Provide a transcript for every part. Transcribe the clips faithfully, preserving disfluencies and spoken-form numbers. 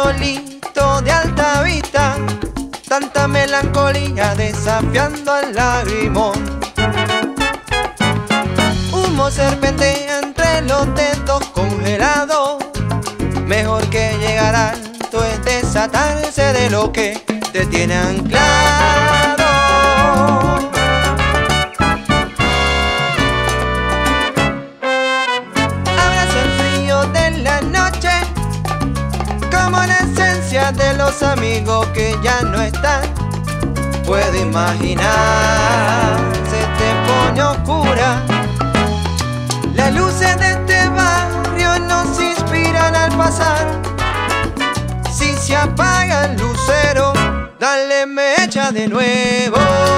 farolito de alta vista, tanta melancolía desafiando al lagrimón. Humo serpentea entre los dedos congelados, mejor que llegar alto es desatarse de lo que te tiene anclado. Abraza el frío de la noche como la esencia de los amigos que ya no están. Puedo imaginar, se te pone oscura. Las luces de este barrio nos inspiran al pasar. Si se apaga el lucero, dale mecha de nuevo.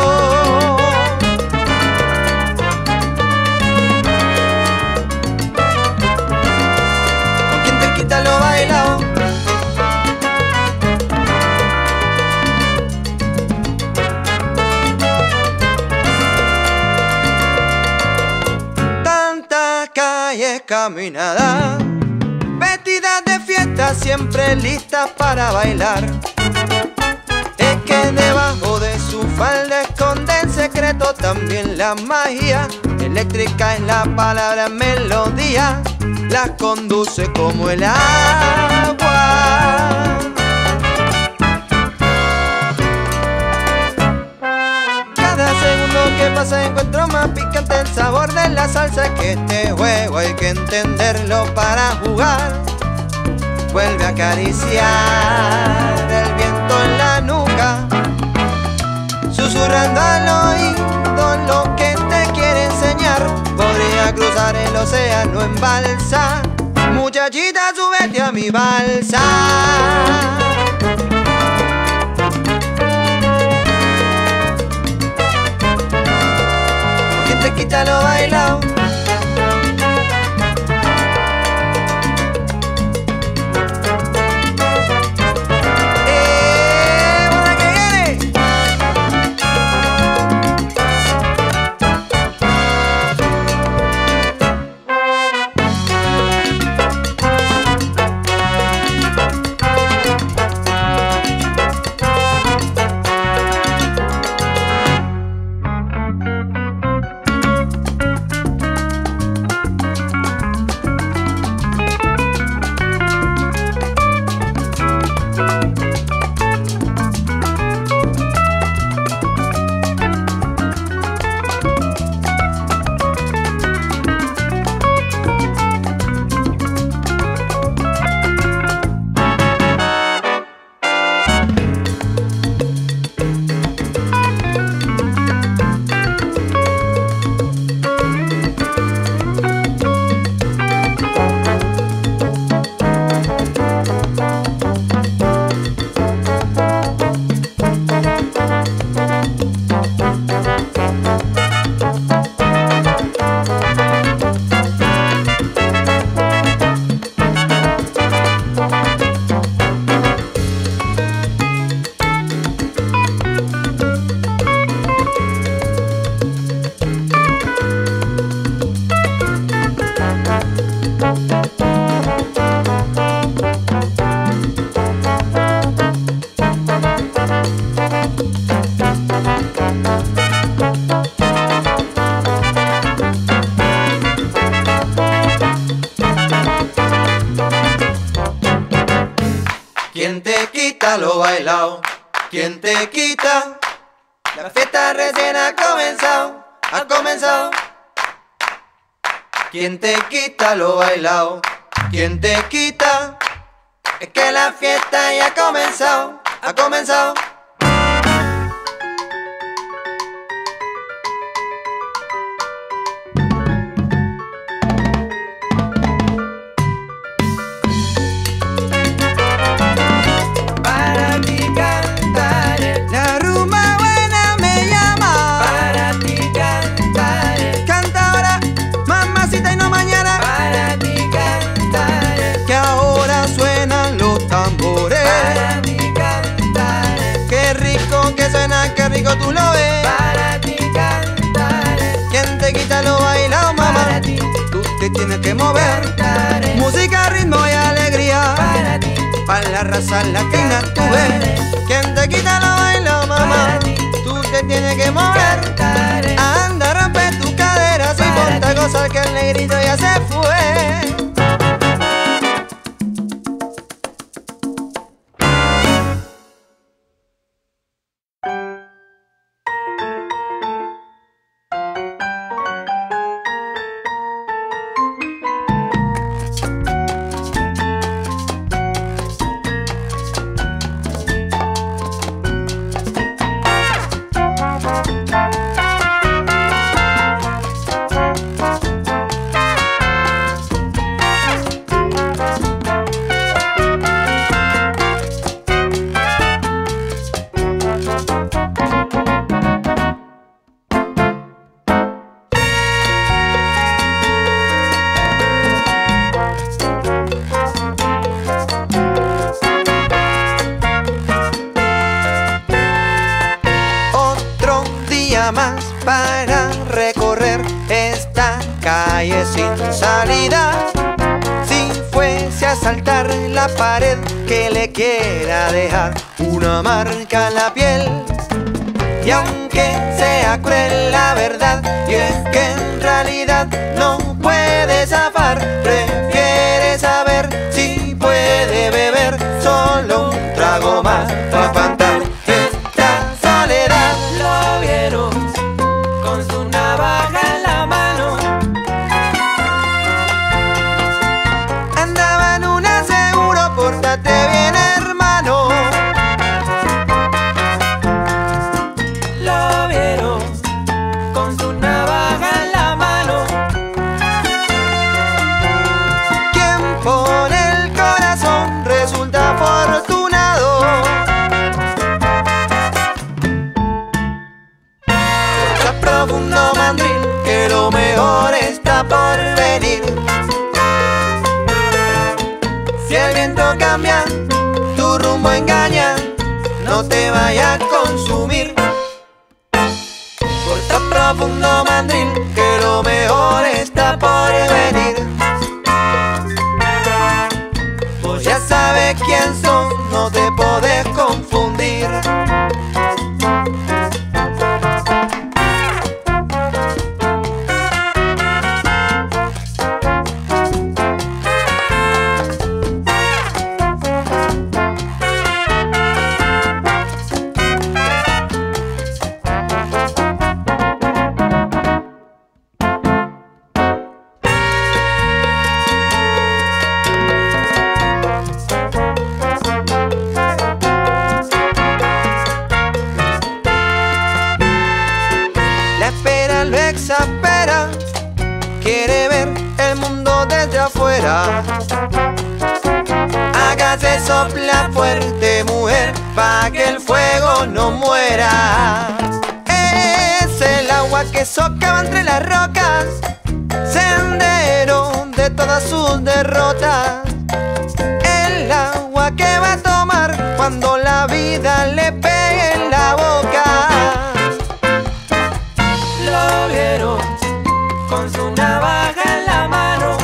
¿Con quién te quita lo bailado? Tanta calle caminada, vestidas de fiesta, siempre listas para bailar. Es que debajo de su falda esconde en secreto también la magia. Eléctrica es la palabra melodía, las conduce como el agua. Cada segundo que pasa encuentro más picante el sabor de la salsa, que este juego hay que entenderlo para jugar. Vuelve a acariciar el viento en la nuca, susurrando al oído lo que te quiere enseñar. Podría cruzar el océano en balsa, muchachita, súbete a mi balsa. ¿Quién te quita lo bailado? ¿Quién te quita lo bailao? ¿Quién te quita? La fiesta recién ha comenzado, ha comenzado. ¿Quién te quita lo bailao? ¿Quién te quita? Es que la fiesta ya ha comenzado, ha comenzado. para la raza latina tú ves. Quien te quita lo bailo, mamá, tú te tienes que mover. Anda, rompe tu cadera, y ponte a gozar que el negrito ya se fue. Más para recorrer esta calle sin salida. Si fuese a saltar la pared que le quiera dejar una marca en la piel. Y aunque sea cruel la verdad, y es que en realidad no puede zafar, prefiere saber si puede beber solo un trago más para espantar esta soledad. Lo vieron con su navaja en la mano. Andaba en un aseguro, pórtate bien, hermano. Lo vieron con su navaja en la mano. Quien pone el corazón resulta afortunado. Corta profundo mandril, que lo mejor está por venir. Si el viento cambia, tu rumbo engaña, no te vaya a consumir. Corta profundo mandril, que lo mejor está por venir. Vos ya sabes quién sos, no te podés confundir. Lo exaspera, quiere ver el mundo desde afuera. Hágase sopla fuerte, mujer, pa' que el fuego no muera. Es el agua que socava entre las rocas, sendero de todas sus derrotas. El agua que va a tomar cuando la vida le pegue en la boca. Lo vieron con su navaja en la mano.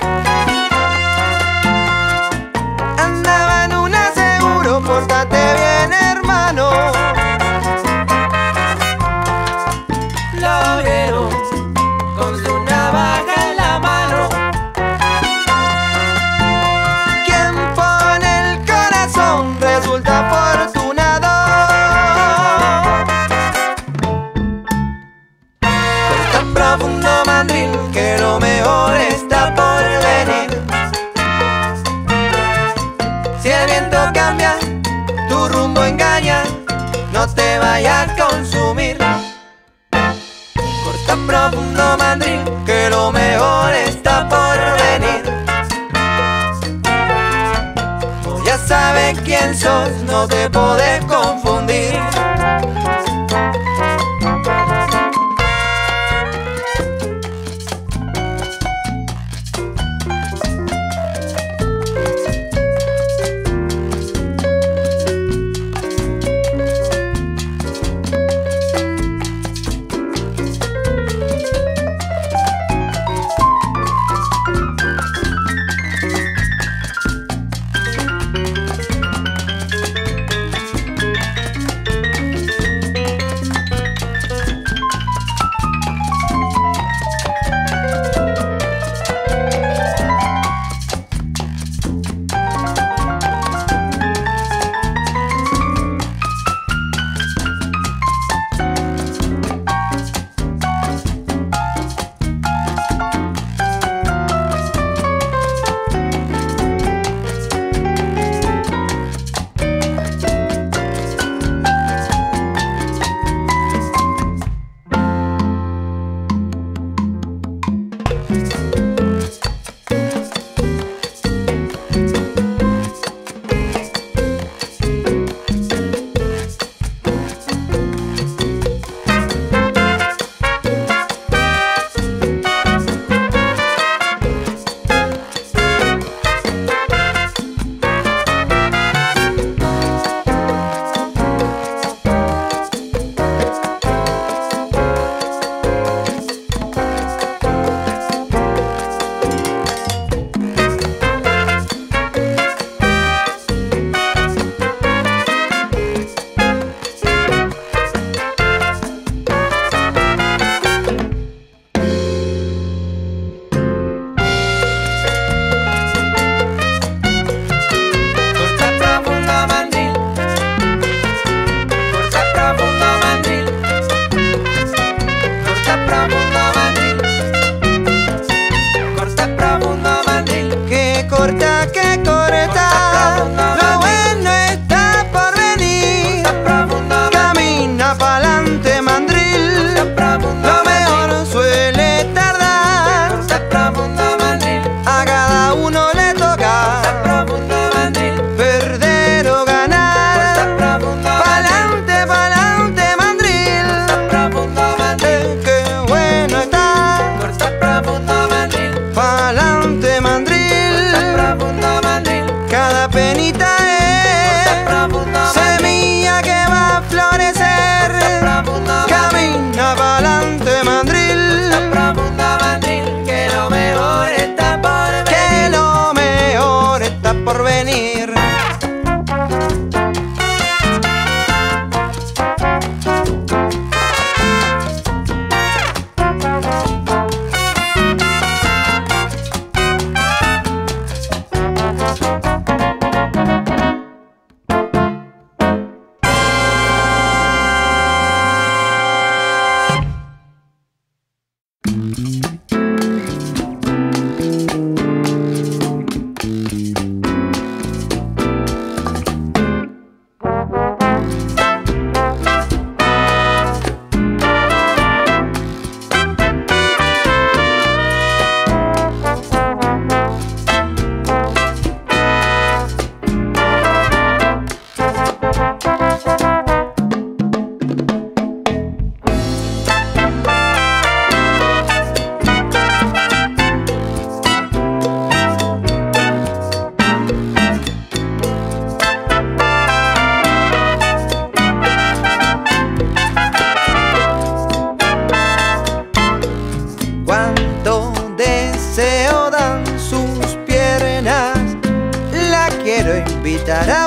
Andaba en un aseguro, pórtate bien, hermano. Lo vieron con su navaja en la mano. Quien pone el corazón resulta afortunado. Corta profundo mandril, que lo mejor está por venir. Si el viento cambia, tu rumbo engaña, no te vaya a consumir. Corta profundo mandril, que lo mejor está por venir. Vos ya sabes quién sos, no te podés confundir.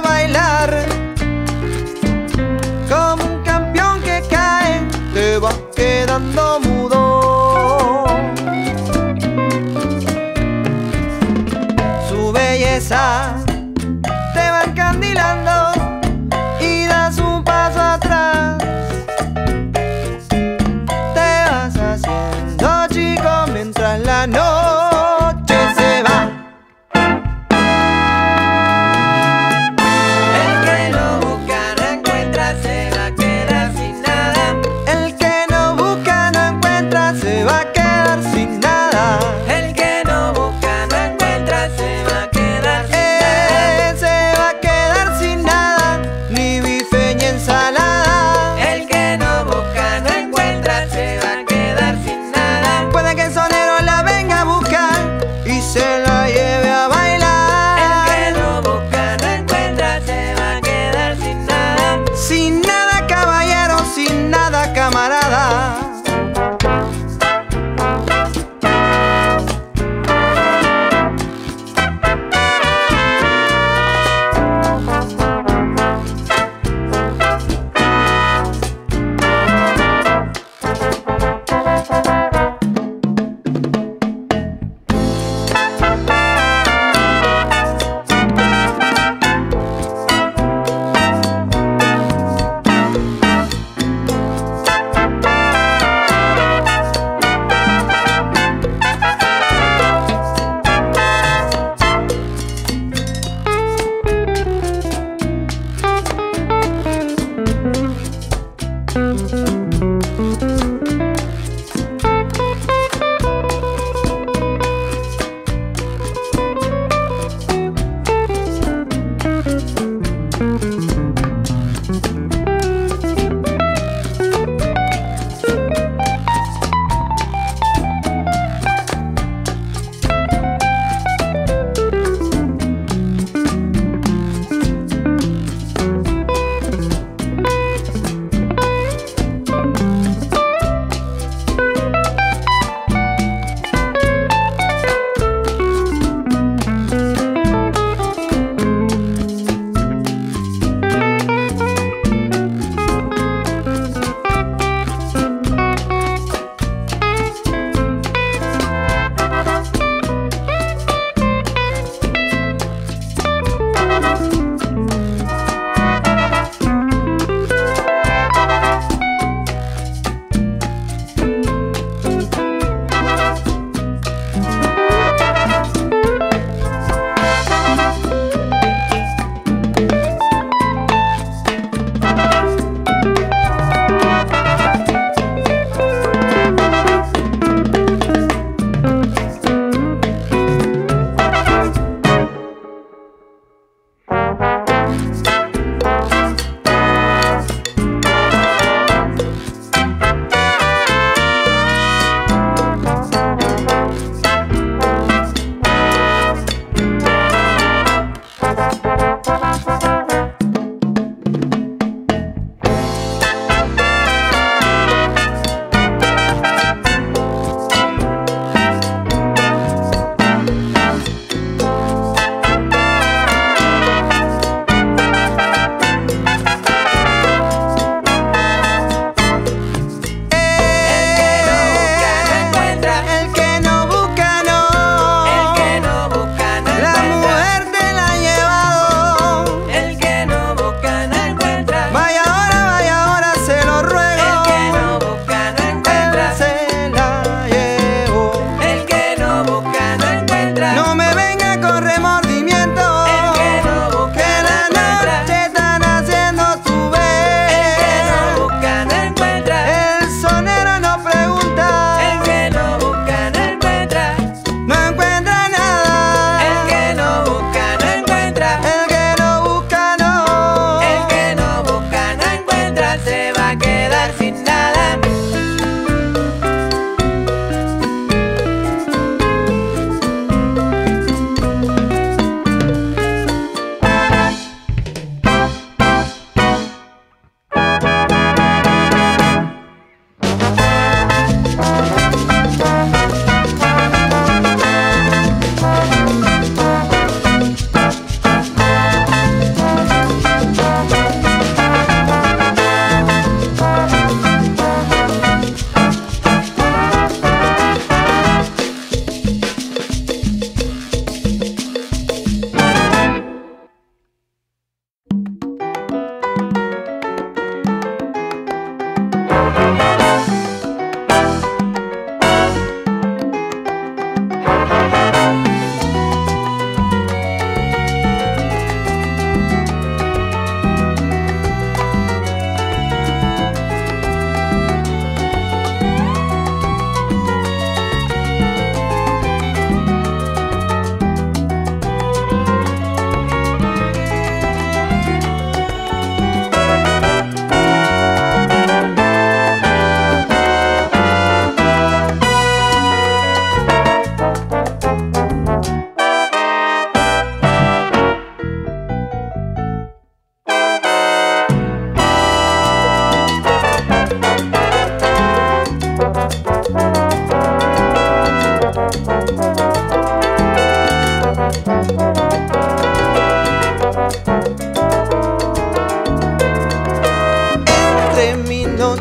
a bailar como un campeón que cae, te vas quedando mudo. Su belleza te va encandilando y das un paso atrás. Te vas haciendo chico mientras la noche se va. El que lo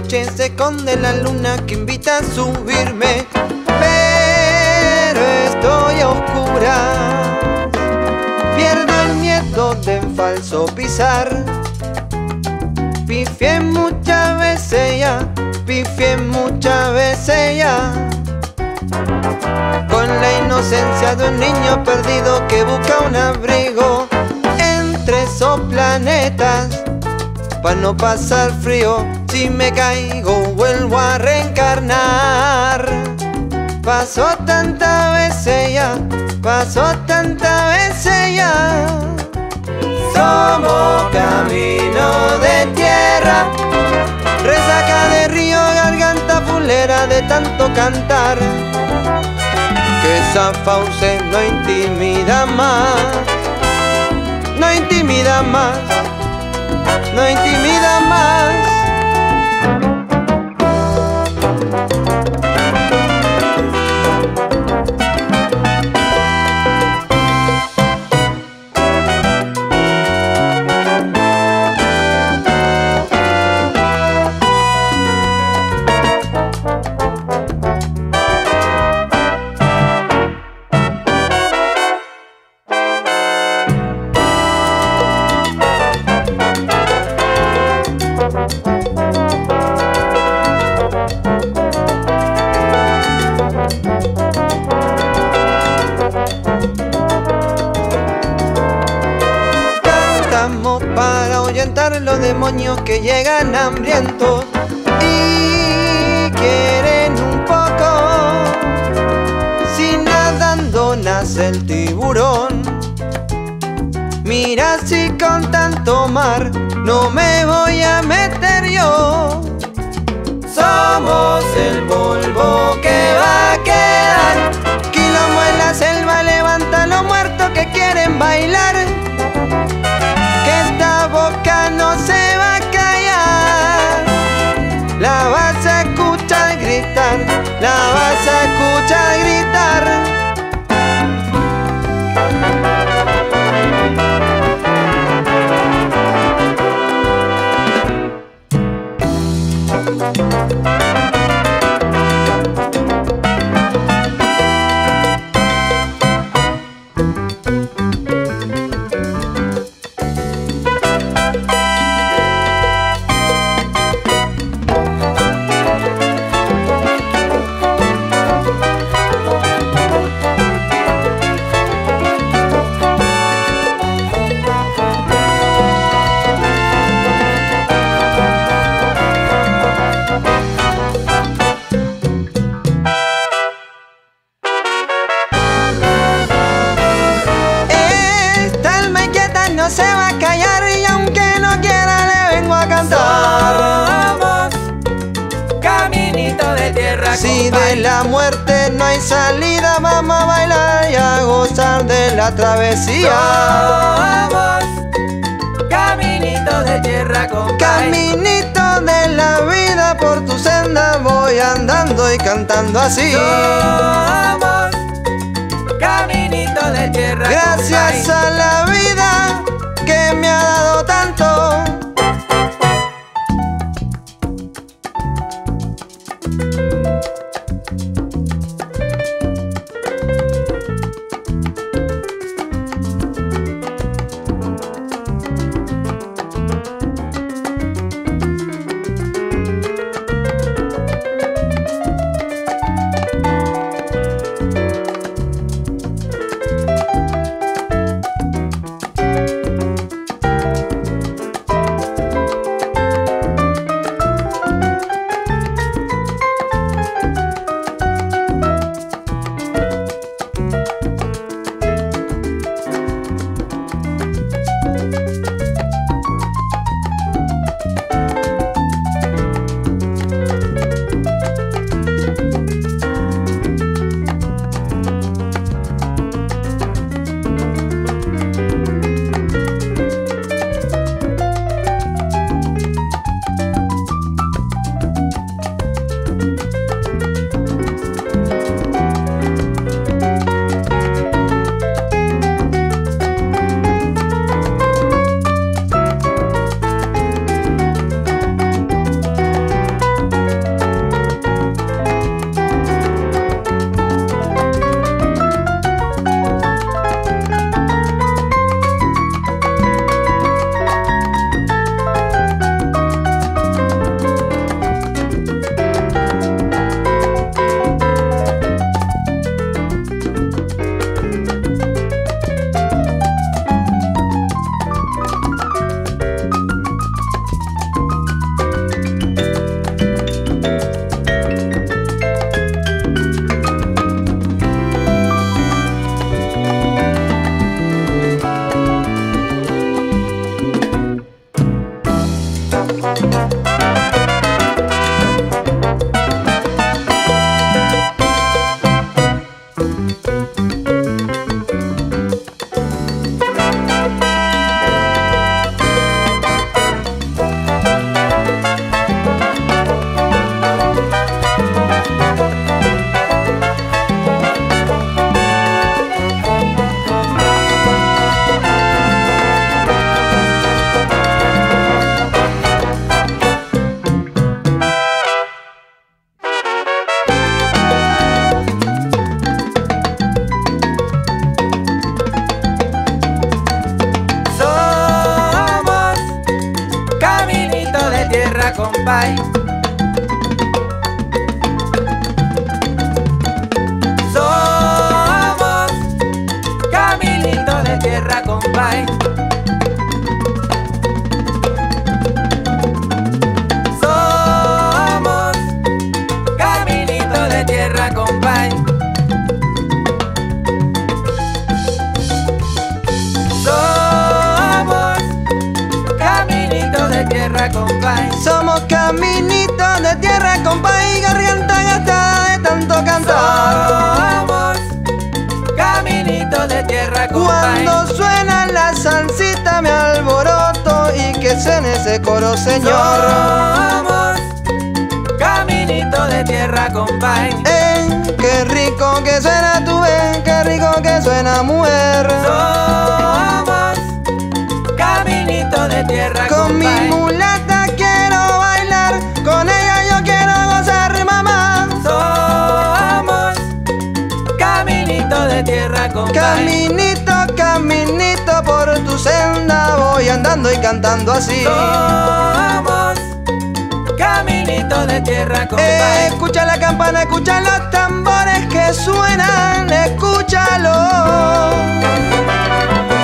noche se esconde la luna que invita a subirme, pero estoy a oscuras. Pierdo el miedo de en falso pisar. Pifié muchas veces ya, pifié muchas veces ya. Con la inocencia de un niño perdido que busca un abrigo entre esos planetas, pa' no pasar frío. Si me caigo vuelvo a reencarnar. Pasó tantas veces ya, pasó tantas veces ya. Somos camino de tierra, resaca de río, garganta fulera de tanto cantar, que esa fauce no intimida más, no intimida más, no intimida más. Para ahuyentar los demonios que llegan hambrientos y quieren un poco. Si nadando nace el tiburón, mira si con tanto mar no me voy a meter yo. somos el polvo que va a quedar. Quilombo en la selva, levanta a los muertos que quieren bailar. Que esta boca no se va a callar. La vas a escuchar gritar, la vas a escuchar gritar. No se va a callar y aunque no quiera le vengo a cantar. Somos caminito de tierra. Si de la muerte no hay salida, vamos a bailar y a gozar de la travesía. Somos caminito de tierra, compadre. Caminito de la vida, por tu senda voy andando y cantando así. Somos caminito de tierra. Gracias compadre. a la vida que me ha dado tanto. tierra, compay. Somos caminito de tierra, compay. Somos caminito de tierra, compay. Compay. Somos caminitos de tierra, compay, garganta gastada de tanto cantar. Somos caminitos de tierra, compay. Cuando suena la salsita me alboroto y que suene ese coro, señor. Somos caminitos de tierra, compay. Eh, qué rico que suena tu ven, qué rico que suena mujer. Somos caminitos de tierra, con compay. mi mulata quiero bailar, con ella yo quiero gozar, mamá. Somos caminito de tierra, compay. Caminito, caminito por tu senda voy andando y cantando así. Somos caminito de tierra, compay. Eh, escucha la campana, escucha los tambores que suenan, escúchalo.